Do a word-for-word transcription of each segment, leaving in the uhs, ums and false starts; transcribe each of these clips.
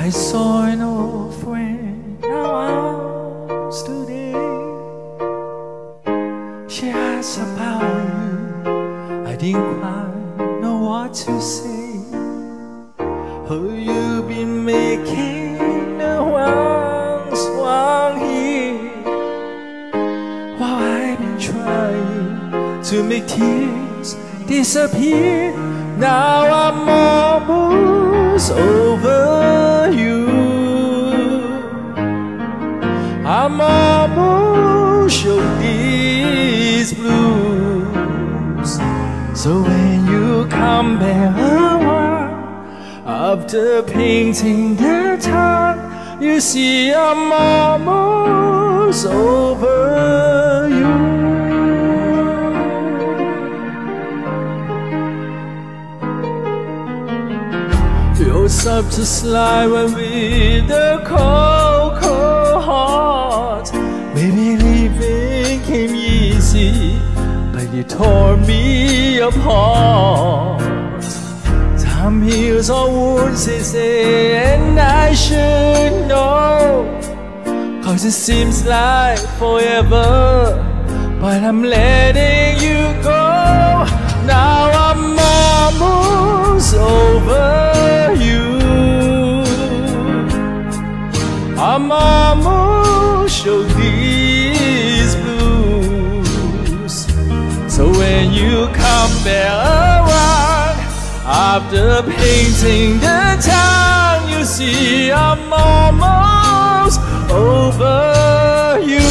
I saw an old friend now today. She asked about you. I didn't quite know what to say. Oh, you've been making the ones one here, while I've been trying to make tears disappear. Now I'm almost over you. I'm almost show these blues. So when you come back around, after painting the town, you see I'm almost over you. You're such a sly one with a cold, cold heart. Maybe leaving came easy, but you tore me apart. Time heals all wounds, they say, and I should know, 'cause it seems like forever, but I'm letting you go. Now I'm almost over you. I'm almost show these blues. So when you come back around, after painting the town, you see I'm almost over you.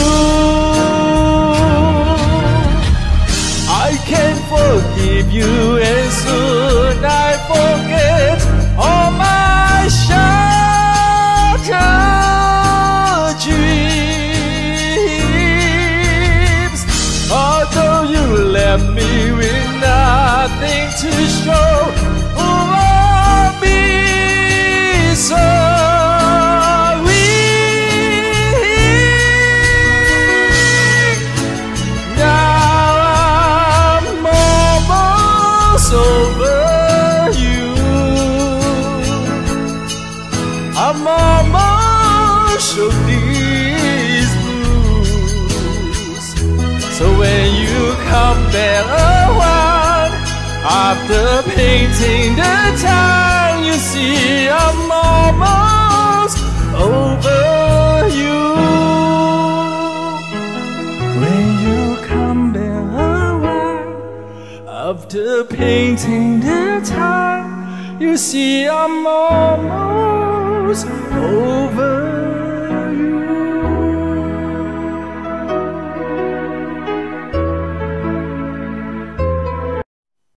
I can't forgive you, and soon I forget all my shattered dreams. Although you left me with nothing to show, who will be sorry? Now I'm almost over you. I'm almost show these blues. So when you come back around, after painting the town, you see I'm almost over you. When you come back around, after painting the town, you see I'm almost over